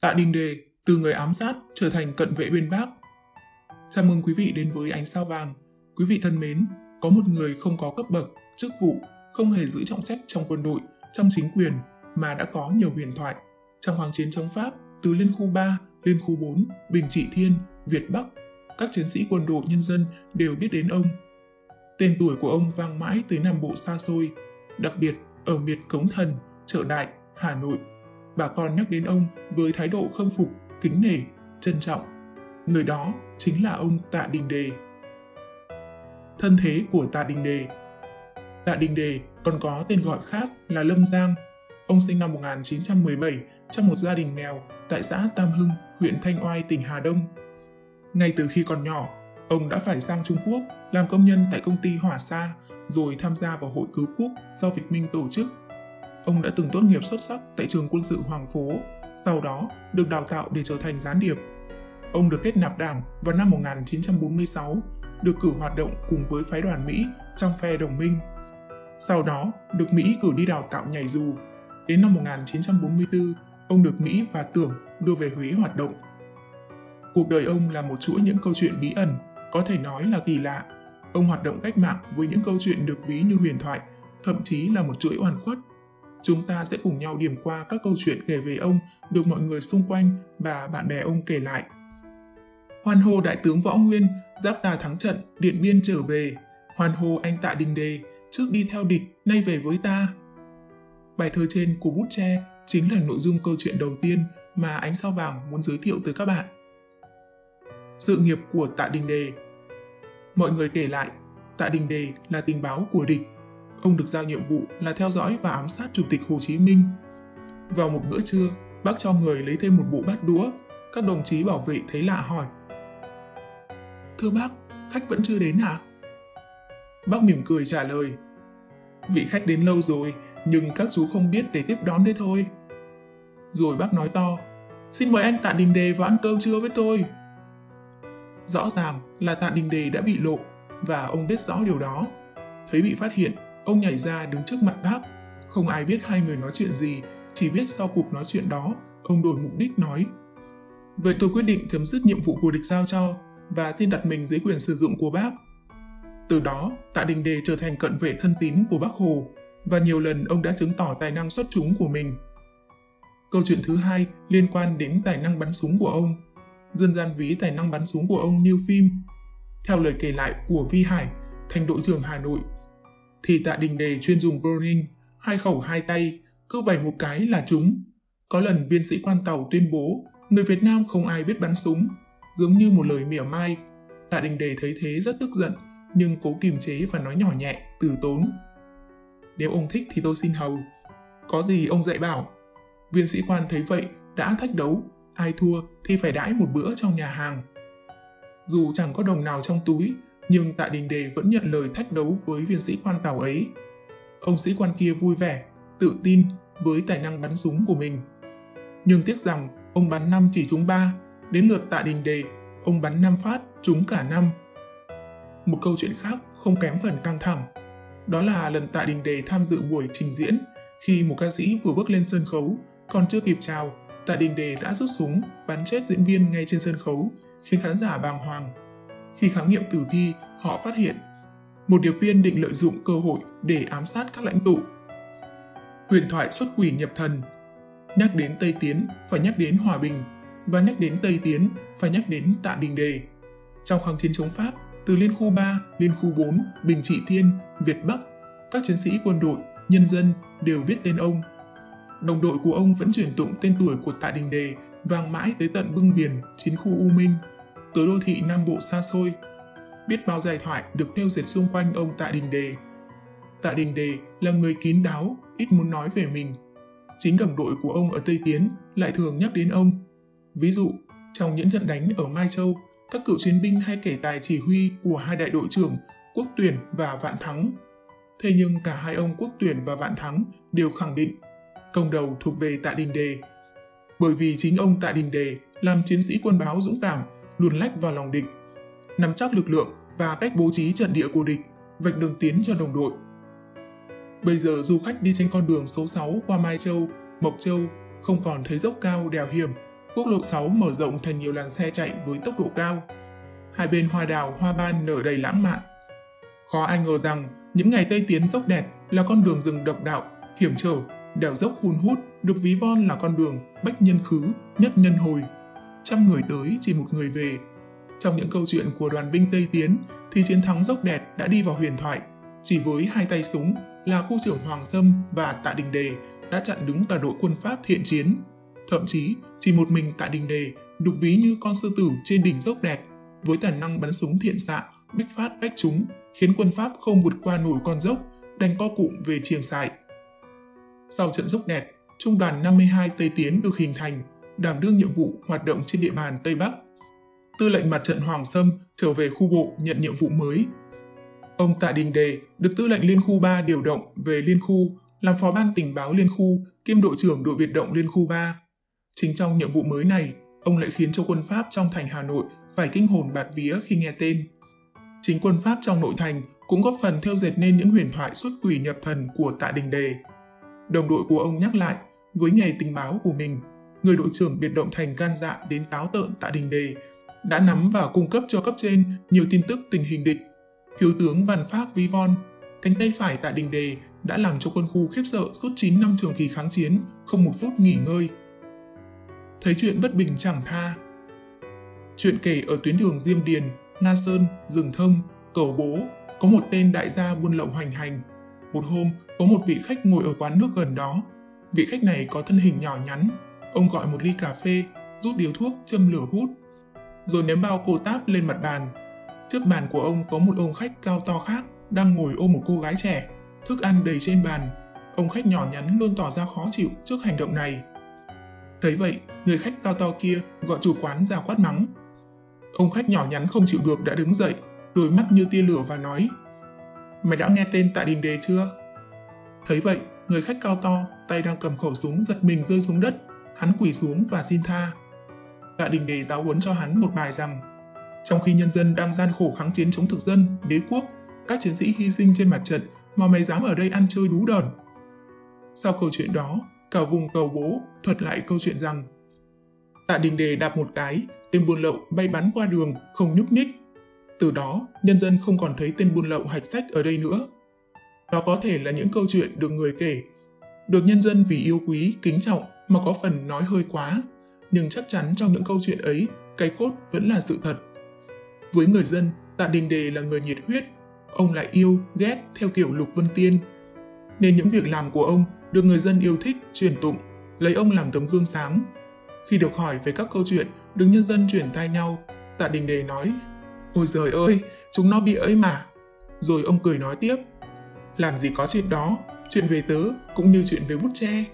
Tạ Đình Đề từ người ám sát trở thành cận vệ bên Bác. Chào mừng quý vị đến với Ánh Sao Vàng. Quý vị thân mến, có một người không có cấp bậc, chức vụ, không hề giữ trọng trách trong quân đội, trong chính quyền mà đã có nhiều huyền thoại. Trong kháng chiến chống Pháp, từ Liên khu 3, Liên khu 4, Bình Trị Thiên, Việt Bắc, các chiến sĩ quân đội nhân dân đều biết đến ông. Tên tuổi của ông vang mãi tới Nam Bộ xa xôi, đặc biệt ở miệt Cống Thần, Chợ Đại, Hà Nội. Bà con nhắc đến ông với thái độ khâm phục, kính nể, trân trọng. Người đó chính là ông Tạ Đình Đề. Thân thế của Tạ Đình Đề. Tạ Đình Đề còn có tên gọi khác là Lâm Giang. Ông sinh năm 1917 trong một gia đình nghèo tại xã Tam Hưng, huyện Thanh Oai, tỉnh Hà Đông. Ngay từ khi còn nhỏ, ông đã phải sang Trung Quốc làm công nhân tại công ty Hỏa Sa, rồi tham gia vào Hội Cứu Quốc do Việt Minh tổ chức. Ông đã từng tốt nghiệp xuất sắc tại trường quân sự Hoàng Phố, sau đó được đào tạo để trở thành gián điệp. Ông được kết nạp đảng vào năm 1946, được cử hoạt động cùng với phái đoàn Mỹ trong phe đồng minh. Sau đó, được Mỹ cử đi đào tạo nhảy dù. Đến năm 1944, ông được Mỹ và Tưởng đưa về Huế hoạt động. Cuộc đời ông là một chuỗi những câu chuyện bí ẩn, có thể nói là kỳ lạ. Ông hoạt động cách mạng với những câu chuyện được ví như huyền thoại, thậm chí là một chuỗi oan khuất. Chúng ta sẽ cùng nhau điểm qua các câu chuyện kể về ông được mọi người xung quanh và bạn bè ông kể lại. Hoan hô đại tướng Võ Nguyên, giáp ta thắng trận, Điện Biên trở về. Hoan hô anh Tạ Đình Đề, trước đi theo địch, nay về với ta. Bài thơ trên của bút tre chính là nội dung câu chuyện đầu tiên mà Ánh Sao Vàng muốn giới thiệu tới các bạn. Sự nghiệp của Tạ Đình Đề. Mọi người kể lại, Tạ Đình Đề là tình báo của địch. Ông được giao nhiệm vụ là theo dõi và ám sát Chủ tịch Hồ Chí Minh. Vào một bữa trưa, bác cho người lấy thêm một bộ bát đũa. Các đồng chí bảo vệ thấy lạ hỏi: "Thưa bác, khách vẫn chưa đến à?" Bác mỉm cười trả lời: "Vị khách đến lâu rồi, nhưng các chú không biết để tiếp đón đấy thôi." Rồi bác nói to: "Xin mời anh Tạ Đình Đề vào ăn cơm trưa với tôi." Rõ ràng là Tạ Đình Đề đã bị lộ, và ông biết rõ điều đó. Thấy bị phát hiện, ông nhảy ra đứng trước mặt bác. Không ai biết hai người nói chuyện gì, chỉ biết sau cuộc nói chuyện đó, ông đổi mục đích nói: "Vậy tôi quyết định chấm dứt nhiệm vụ của địch giao cho, và xin đặt mình dưới quyền sử dụng của bác." Từ đó, Tạ Đình Đề trở thành cận vệ thân tín của Bác Hồ, và nhiều lần ông đã chứng tỏ tài năng xuất chúng của mình. Câu chuyện thứ hai liên quan đến tài năng bắn súng của ông. Dân gian ví tài năng bắn súng của ông như phim. Theo lời kể lại của Vi Hải, thành đội trưởng Hà Nội, thì Tạ Đình Đề chuyên dùng Browning, 2 khẩu 2 tay, cứ vẩy một cái là trúng. Có lần biên sĩ quan tàu tuyên bố người Việt Nam không ai biết bắn súng, giống như một lời mỉa mai. Tạ Đình Đề thấy thế rất tức giận, nhưng cố kiềm chế và nói nhỏ nhẹ, từ tốn: "Nếu ông thích thì tôi xin hầu. Có gì ông dạy bảo." Viên sĩ quan thấy vậy đã thách đấu, ai thua thì phải đãi một bữa trong nhà hàng. Dù chẳng có đồng nào trong túi, nhưng Tạ Đình Đề vẫn nhận lời thách đấu với viên sĩ quan tàu ấy. Ông sĩ quan kia vui vẻ, tự tin với tài năng bắn súng của mình. Nhưng tiếc rằng ông bắn 5 chỉ trúng 3, đến lượt Tạ Đình Đề, ông bắn 5 phát trúng cả 5. Một câu chuyện khác không kém phần căng thẳng, đó là lần Tạ Đình Đề tham dự buổi trình diễn. Khi một ca sĩ vừa bước lên sân khấu, còn chưa kịp chào, Tạ Đình Đề đã rút súng bắn chết diễn viên ngay trên sân khấu, khiến khán giả bàng hoàng. Khi khám nghiệm tử thi, họ phát hiện một điệp viên định lợi dụng cơ hội để ám sát các lãnh tụ. Huyền thoại xuất quỷ nhập thần. Nhắc đến Tây Tiến phải nhắc đến hòa bình, và nhắc đến Tây Tiến phải nhắc đến Tạ Đình Đề. Trong kháng chiến chống Pháp, từ Liên khu 3, Liên khu 4, Bình Trị Thiên, Việt Bắc, các chiến sĩ quân đội, nhân dân đều biết tên ông. Đồng đội của ông vẫn truyền tụng tên tuổi của Tạ Đình Đề vang mãi tới tận bưng biển chiến khu U Minh, tới đô thị Nam Bộ xa xôi. Biết bao giai thoại được thêu dệt xung quanh ông Tạ Đình Đề. Tạ Đình Đề là người kín đáo, ít muốn nói về mình. Chính đồng đội của ông ở Tây Tiến lại thường nhắc đến ông. Ví dụ, trong những trận đánh ở Mai Châu, các cựu chiến binh hay kể tài chỉ huy của hai đại đội trưởng Quốc Tuyển và Vạn Thắng. Thế nhưng cả hai ông Quốc Tuyển và Vạn Thắng đều khẳng định công đầu thuộc về Tạ Đình Đề. Bởi vì chính ông Tạ Đình Đề làm chiến sĩ quân báo dũng cảm, luồn lách vào lòng địch, nắm chắc lực lượng và cách bố trí trận địa của địch, vạch đường tiến cho đồng đội. Bây giờ du khách đi trên con đường số 6 qua Mai Châu, Mộc Châu không còn thấy dốc cao đèo hiểm, Quốc lộ 6 mở rộng thành nhiều làn xe chạy với tốc độ cao. Hai bên hoa đào, hoa ban nở đầy lãng mạn. Khó ai ngờ rằng những ngày Tây Tiến dốc đẹp là con đường rừng độc đạo, hiểm trở, đèo dốc hun hút được ví von là con đường bách nhân khứ, nhất nhân hồi. Trăm người tới chỉ một người về. Trong những câu chuyện của đoàn binh Tây Tiến thì chiến thắng dốc đẹp đã đi vào huyền thoại. Chỉ với hai tay súng là khu trưởng Hoàng Sâm và Tạ Đình Đề đã chặn đứng cả đội quân Pháp thiện chiến. Thậm chí chỉ một mình Tạ Đình Đề được ví như con sư tử trên đỉnh dốc đẹp, với tài năng bắn súng thiện xạ, bích phát bách trúng, khiến quân Pháp không vượt qua nổi con dốc, đành co cụm về Triềng Sại. Sau trận dốc đẹp, Trung đoàn 52 Tây Tiến được hình thành, đảm đương nhiệm vụ hoạt động trên địa bàn Tây Bắc. Tư lệnh mặt trận Hoàng Sâm trở về khu bộ nhận nhiệm vụ mới. Ông Tạ Đình Đề được tư lệnh Liên khu 3 điều động về Liên khu, làm phó ban tình báo Liên khu kiêm đội trưởng đội biệt động Liên khu 3. Chính trong nhiệm vụ mới này, ông lại khiến cho quân Pháp trong thành Hà Nội phải kinh hồn bạt vía khi nghe tên. Chính quân Pháp trong nội thành cũng góp phần theo dệt nên những huyền thoại xuất quỷ nhập thần của Tạ Đình Đề. Đồng đội của ông nhắc lại, với nghề tình báo của mình, người đội trưởng biệt động thành gan dạ đến táo tợn Tạ Đình Đề đã nắm và cung cấp cho cấp trên nhiều tin tức tình hình địch. Thiếu tướng Văn Phác ví von, cánh tay phải Tạ Đình Đề đã làm cho quân khu khiếp sợ suốt 9 năm trường kỳ kháng chiến, không một phút nghỉ ngơi. Thấy chuyện bất bình chẳng tha. Chuyện kể ở tuyến đường Diêm Điền, Nga Sơn, Rừng Thông, Cầu Bố, có một tên đại gia buôn lậu hoành hành. Một hôm, có một vị khách ngồi ở quán nước gần đó. Vị khách này có thân hình nhỏ nhắn. Ông gọi một ly cà phê, rút điếu thuốc, châm lửa hút, rồi ném bao cô táp lên mặt bàn. Trước bàn của ông có một ông khách cao to khác đang ngồi ôm một cô gái trẻ. Thức ăn đầy trên bàn. Ông khách nhỏ nhắn luôn tỏ ra khó chịu trước hành động này. Thấy vậy, người khách cao to kia gọi chủ quán ra quát mắng. Ông khách nhỏ nhắn không chịu được đã đứng dậy, đôi mắt như tia lửa và nói: "Mày đã nghe tên Tạ Đình Đề chưa?" Thấy vậy, người khách cao to, tay đang cầm khẩu súng giật mình rơi xuống đất. Hắn quỳ xuống và xin tha. Tạ Đình Đề giáo huấn cho hắn một bài rằng: trong khi nhân dân đang gian khổ kháng chiến chống thực dân, đế quốc, các chiến sĩ hy sinh trên mặt trận, mà mày dám ở đây ăn chơi đú đờn. Sau câu chuyện đó, cả vùng Cầu Bố thuật lại câu chuyện rằng Tạ Đình Đề đạp một cái, tên buôn lậu bay bắn qua đường, không nhúc nhích. Từ đó, nhân dân không còn thấy tên buôn lậu hạch sách ở đây nữa. Đó có thể là những câu chuyện được người kể, được nhân dân vì yêu quý, kính trọng mà có phần nói hơi quá, nhưng chắc chắn trong những câu chuyện ấy, cái cốt vẫn là sự thật. Với người dân, Tạ Đình Đề là người nhiệt huyết, ông lại yêu, ghét theo kiểu Lục Vân Tiên. Nên những việc làm của ông được người dân yêu thích, truyền tụng, lấy ông làm tấm gương sáng. Khi được hỏi về các câu chuyện được nhân dân truyền tai nhau, Tạ Đình Đề nói: "Ôi giời ơi, chúng nó bị ấy mà." Rồi ông cười nói tiếp: "Làm gì có chuyện đó, chuyện về tớ cũng như chuyện về bút tre."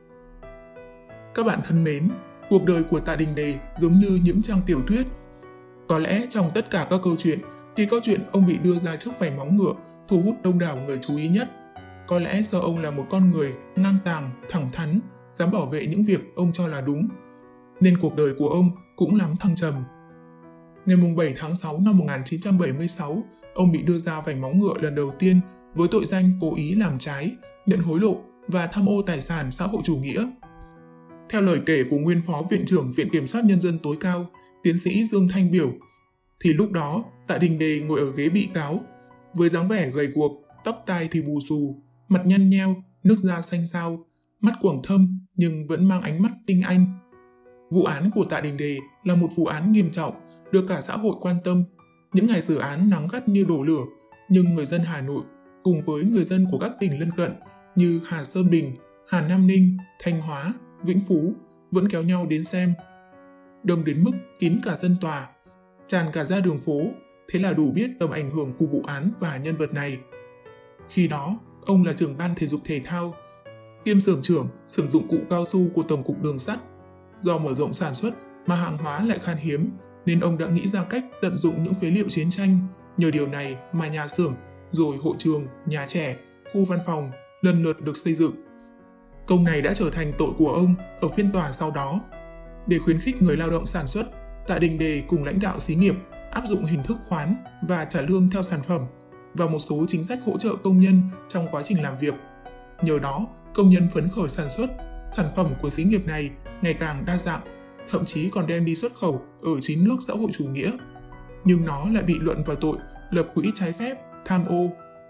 Các bạn thân mến, cuộc đời của Tạ Đình Đề giống như những trang tiểu thuyết. Có lẽ trong tất cả các câu chuyện thì câu chuyện ông bị đưa ra trước vành móng ngựa thu hút đông đảo người chú ý nhất. Có lẽ do ông là một con người ngang tàng, thẳng thắn, dám bảo vệ những việc ông cho là đúng, nên cuộc đời của ông cũng lắm thăng trầm. Ngày 7 tháng 6 năm 1976, ông bị đưa ra vành móng ngựa lần đầu tiên với tội danh cố ý làm trái, nhận hối lộ và tham ô tài sản xã hội chủ nghĩa. Theo lời kể của nguyên Phó Viện trưởng Viện Kiểm soát Nhân dân tối cao, tiến sĩ Dương Thanh Biểu, thì lúc đó Tạ Đình Đề ngồi ở ghế bị cáo, với dáng vẻ gầy guộc, tóc tai thì bù xù, mặt nhăn nheo, nước da xanh xao, mắt quầng thâm nhưng vẫn mang ánh mắt tinh anh. Vụ án của Tạ Đình Đề là một vụ án nghiêm trọng, được cả xã hội quan tâm. Những ngày xử án nắng gắt như đổ lửa, nhưng người dân Hà Nội cùng với người dân của các tỉnh lân cận như Hà Sơn Bình, Hà Nam Ninh, Thanh Hóa, Vĩnh Phú vẫn kéo nhau đến xem. Đông đến mức kín cả sân tòa, tràn cả ra đường phố, thế là đủ biết tầm ảnh hưởng của vụ án và nhân vật này. Khi đó, ông là trưởng ban thể dục thể thao, kiêm xưởng trưởng xưởng dụng cụ cao su của Tổng cục Đường sắt. Do mở rộng sản xuất mà hàng hóa lại khan hiếm, nên ông đã nghĩ ra cách tận dụng những phế liệu chiến tranh. Nhờ điều này mà nhà xưởng, rồi hội trường, nhà trẻ, khu văn phòng lần lượt được xây dựng. Công này đã trở thành tội của ông ở phiên tòa sau đó. Để khuyến khích người lao động sản xuất, Tạ Đình Đề cùng lãnh đạo xí nghiệp áp dụng hình thức khoán và trả lương theo sản phẩm và một số chính sách hỗ trợ công nhân trong quá trình làm việc. Nhờ đó, công nhân phấn khởi sản xuất, sản phẩm của xí nghiệp này ngày càng đa dạng. thậm chí còn đem đi xuất khẩu ở 9 nước xã hội chủ nghĩa. Nhưng nó lại bị luận vào tội lập quỹ trái phép, tham ô.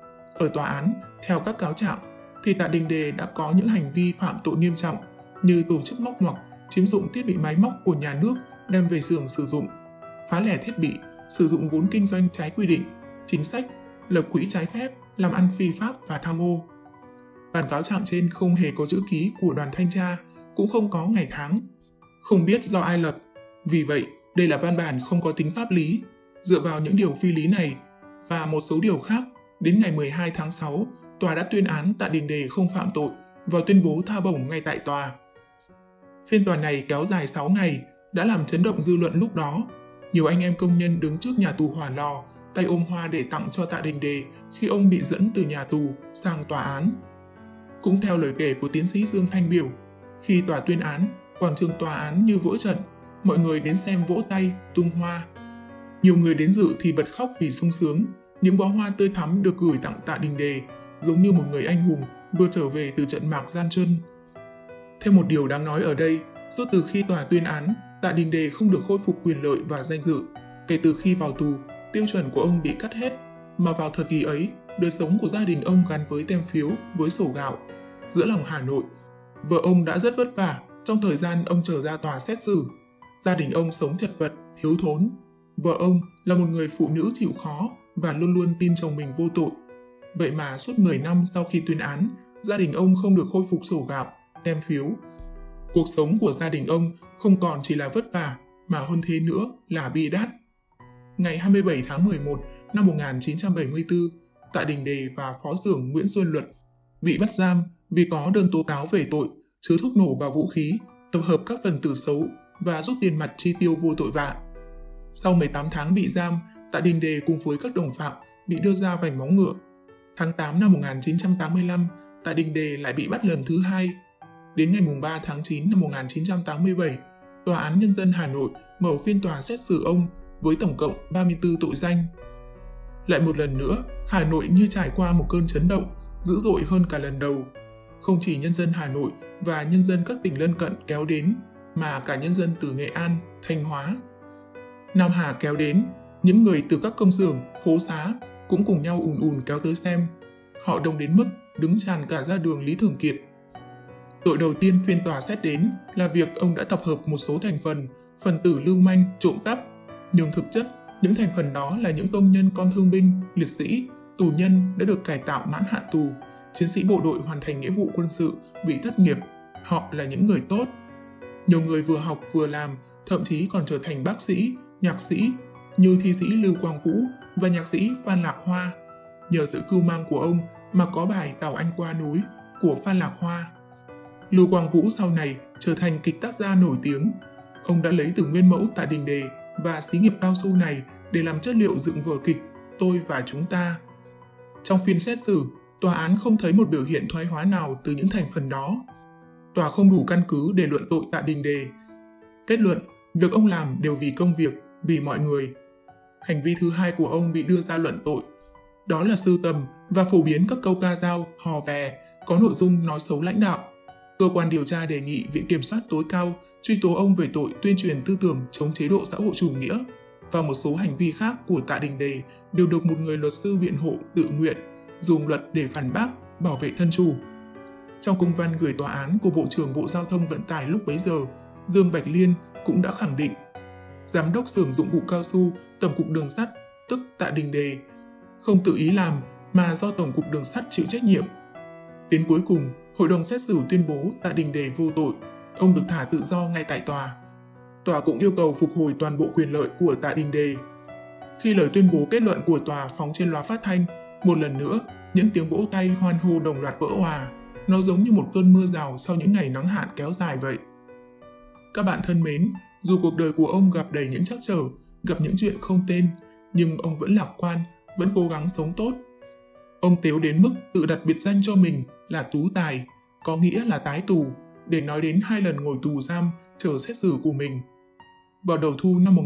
Ở tòa án, theo các cáo trạng, thì Tạ Đình Đề đã có những hành vi phạm tội nghiêm trọng như tổ chức móc ngoặc, chiếm dụng thiết bị máy móc của nhà nước đem về xưởng sử dụng, phá lẻ thiết bị, sử dụng vốn kinh doanh trái quy định, chính sách, lập quỹ trái phép, làm ăn phi pháp và tham ô. Bản cáo trạng trên không hề có chữ ký của đoàn thanh tra, cũng không có ngày tháng. Không biết do ai lập, vì vậy đây là văn bản không có tính pháp lý. Dựa vào những điều phi lý này và một số điều khác, đến ngày 12 tháng 6, tòa đã tuyên án Tạ Đình Đề không phạm tội và tuyên bố tha bổng ngay tại tòa. Phiên tòa này kéo dài 6 ngày, đã làm chấn động dư luận lúc đó. Nhiều anh em công nhân đứng trước nhà tù Hỏa Lò, tay ôm hoa để tặng cho Tạ Đình Đề khi ông bị dẫn từ nhà tù sang tòa án. Cũng theo lời kể của tiến sĩ Dương Thanh Biểu, khi tòa tuyên án, quảng trường tòa án như vỡ trận, mọi người đến xem vỗ tay, tung hoa. Nhiều người đến dự thì bật khóc vì sung sướng, những bó hoa tươi thắm được gửi tặng Tạ Đình Đề, giống như một người anh hùng vừa trở về từ trận mạc gian truân. Thêm một điều đáng nói ở đây, suốt từ khi tòa tuyên án, Tạ Đình Đề không được khôi phục quyền lợi và danh dự. Kể từ khi vào tù, tiêu chuẩn của ông bị cắt hết, mà vào thời kỳ ấy, đời sống của gia đình ông gắn với tem phiếu, với sổ gạo. Giữa lòng Hà Nội, vợ ông đã rất vất vả trong thời gian ông chờ ra tòa xét xử. Gia đình ông sống chật vật, thiếu thốn. Vợ ông là một người phụ nữ chịu khó và luôn luôn tin chồng mình vô tội. Vậy mà suốt 10 năm sau khi tuyên án, gia đình ông không được khôi phục sổ gạo, tem phiếu. Cuộc sống của gia đình ông không còn chỉ là vất vả, mà hơn thế nữa là bi đát. Ngày 27 tháng 11 năm 1974, Tạ Đình Đề và Phó xưởng Nguyễn Xuân Luật bị bắt giam vì có đơn tố cáo về tội chứa thuốc nổ và vũ khí, tập hợp các phần tử xấu và rút tiền mặt chi tiêu vô tội vạ. Sau 18 tháng bị giam, Tạ Đình Đề cùng với các đồng phạm bị đưa ra vành móng ngựa. Tháng 8 năm 1985, Tạ Đình Đề lại bị bắt lần thứ hai. Đến ngày 3 tháng 9 năm 1987, Tòa án Nhân dân Hà Nội mở phiên tòa xét xử ông với tổng cộng 34 tội danh. Lại một lần nữa, Hà Nội như trải qua một cơn chấn động, dữ dội hơn cả lần đầu. Không chỉ nhân dân Hà Nội và nhân dân các tỉnh lân cận kéo đến, mà cả nhân dân từ Nghệ An, Thanh Hóa, Nam Hà kéo đến, những người từ các công xưởng, phố xá cũng cùng nhau ùn ùn kéo tới xem. Họ đông đến mức đứng tràn cả ra đường Lý Thường Kiệt. Tội đầu tiên phiên tòa xét đến là việc ông đã tập hợp một số thành phần tử lưu manh, trộm cắp. Nhưng thực chất, những thành phần đó là những công nhân con thương binh, liệt sĩ, tù nhân đã được cải tạo mãn hạn tù, chiến sĩ bộ đội hoàn thành nghĩa vụ quân sự bị thất nghiệp. Họ là những người tốt. Nhiều người vừa học vừa làm, thậm chí còn trở thành bác sĩ, nhạc sĩ, như thi sĩ Lưu Quang Vũ và nhạc sĩ Phan Lạc Hoa. Nhờ sự cưu mang của ông mà có bài Tàu Anh Qua Núi của Phan Lạc Hoa. Lưu Quang Vũ sau này trở thành kịch tác gia nổi tiếng. Ông đã lấy từ nguyên mẫu Tạ Đình Đề và xí nghiệp cao su này để làm chất liệu dựng vở kịch Tôi và Chúng Ta. Trong phiên xét xử, tòa án không thấy một biểu hiện thoái hóa nào từ những thành phần đó. Tòa không đủ căn cứ để luận tội Tạ Đình Đề. Kết luận, việc ông làm đều vì công việc, vì mọi người. Hành vi thứ hai của ông bị đưa ra luận tội. Đó là sưu tầm và phổ biến các câu ca dao, hò vè, có nội dung nói xấu lãnh đạo. Cơ quan điều tra đề nghị Viện Kiểm soát tối cao truy tố ông về tội tuyên truyền tư tưởng chống chế độ xã hội chủ nghĩa, và một số hành vi khác của Tạ Đình Đề đều được một người luật sư biện hộ tự nguyện dùng luật để phản bác, bảo vệ thân chủ. Trong công văn gửi tòa án của Bộ trưởng Bộ Giao thông Vận tải lúc bấy giờ, Dương Bạch Liên cũng đã khẳng định Giám đốc xưởng dụng cụ cao su Tổng cục Đường sắt, tức Tạ Đình Đề, không tự ý làm mà do Tổng cục Đường sắt chịu trách nhiệm. Đến cuối cùng, Hội đồng xét xử tuyên bố Tạ Đình Đề vô tội, ông được thả tự do ngay tại tòa. Tòa cũng yêu cầu phục hồi toàn bộ quyền lợi của Tạ Đình Đề. Khi lời tuyên bố kết luận của tòa phóng trên loa phát thanh, một lần nữa, những tiếng vỗ tay hoan hô đồng loạt vỡ òa. Nó giống như một cơn mưa rào sau những ngày nắng hạn kéo dài vậy. Các bạn thân mến, dù cuộc đời của ông gặp đầy những trắc trở, gặp những chuyện không tên, nhưng ông vẫn lạc quan, vẫn cố gắng sống tốt. Ông tếu đến mức tự đặt biệt danh cho mình là Tú Tài, có nghĩa là tái tù, để nói đến 2 lần ngồi tù giam chờ xét xử của mình. Vào đầu thu năm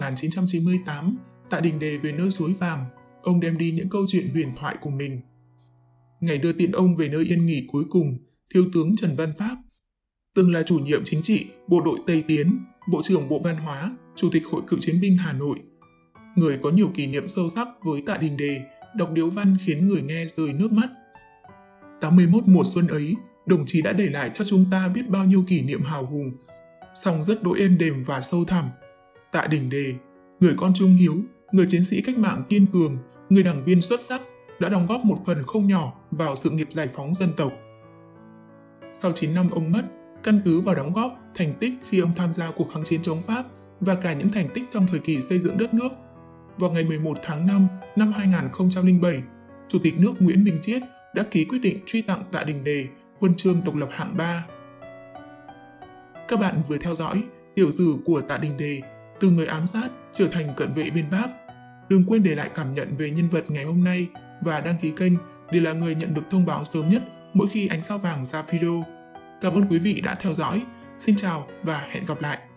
1998, Tạ Đình Đề về nơi suối vàng, ông đem đi những câu chuyện huyền thoại của mình. Ngày đưa tiễn ông về nơi yên nghỉ cuối cùng, Thiếu tướng Trần Văn Pháp, từng là chủ nhiệm chính trị bộ đội Tây Tiến, Bộ trưởng Bộ Văn hóa, Chủ tịch Hội Cựu chiến binh Hà Nội. Người có nhiều kỷ niệm sâu sắc với Tạ Đình Đề, đọc điếu văn khiến người nghe rơi nước mắt. 81 mùa xuân ấy, đồng chí đã để lại cho chúng ta biết bao nhiêu kỷ niệm hào hùng, song rất đỗi êm đềm và sâu thẳm. Tạ Đình Đề, người con trung hiếu, người chiến sĩ cách mạng kiên cường, người đảng viên xuất sắc, đã đóng góp một phần không nhỏ vào sự nghiệp giải phóng dân tộc. Sau 9 năm ông mất, căn cứ vào đóng góp, thành tích khi ông tham gia cuộc kháng chiến chống Pháp và cả những thành tích trong thời kỳ xây dựng đất nước, vào ngày 11 tháng 5 năm 2007, Chủ tịch nước Nguyễn Minh Chiết đã ký quyết định truy tặng Tạ Đình Đề huân chương độc lập hạng 3. Các bạn vừa theo dõi tiểu sử của Tạ Đình Đề, từ người ám sát trở thành cận vệ bên Bác. Đừng quên để lại cảm nhận về nhân vật ngày hôm nay và đăng ký kênh để là người nhận được thông báo sớm nhất mỗi khi Ánh Sao Vàng ra video. Cảm ơn quý vị đã theo dõi. Xin chào và hẹn gặp lại!